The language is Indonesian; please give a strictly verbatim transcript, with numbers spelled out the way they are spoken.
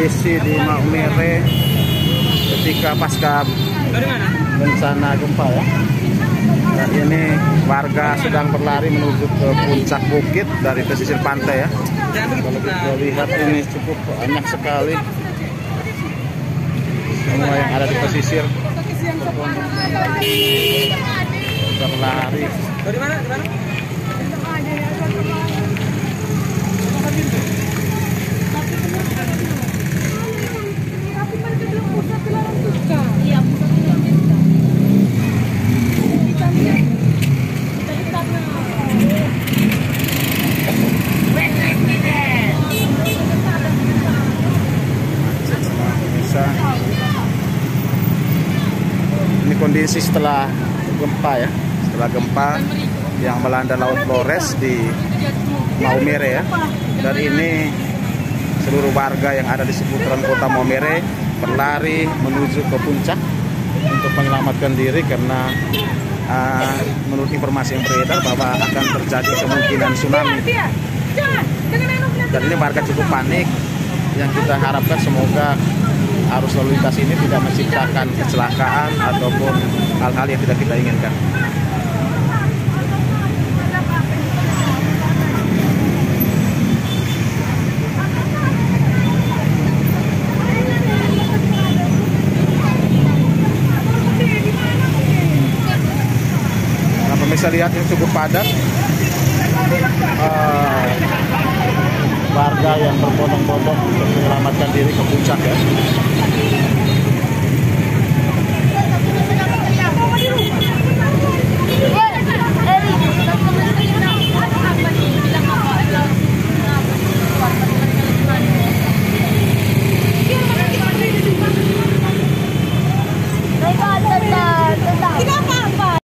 kondisi di Maumere ketika pasca bencana gempa ya. Dan ini warga sedang berlari menuju ke puncak bukit dari pesisir pantai ya. Kalau kita lihat ini cukup banyak sekali semua yang ada di pesisir berlari. Dari mana? Dari mana? Ini kondisi setelah gempa ya, setelah gempa yang melanda Laut Flores di Maumere ya. Dan ini seluruh warga yang ada di seputaran kota Maumere berlari menuju ke puncak untuk menyelamatkan diri karena uh, menurut informasi yang beredar bahwa akan terjadi kemungkinan tsunami. Dan ini warga cukup panik. Yang kita harapkan semoga arus lalu lintas ini tidak menciptakan kecelakaan ataupun hal-hal yang tidak kita inginkan. Nah, pemirsa lihat ini cukup padat. Uh, warga yang berbondong-bondong untuk menyelamatkan diri ke puncak ya.